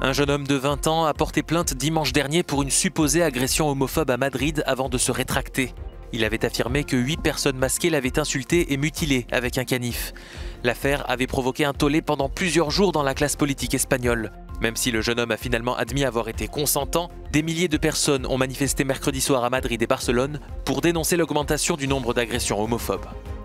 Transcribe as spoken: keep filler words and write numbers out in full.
Un jeune homme de vingt ans a porté plainte dimanche dernier pour une supposée agression homophobe à Madrid avant de se rétracter. Il avait affirmé que huit personnes masquées l'avaient insulté et mutilé avec un canif. L'affaire avait provoqué un tollé pendant plusieurs jours dans la classe politique espagnole. Même si le jeune homme a finalement admis avoir été consentant, des milliers de personnes ont manifesté mercredi soir à Madrid et Barcelone pour dénoncer l'augmentation du nombre d'agressions homophobes.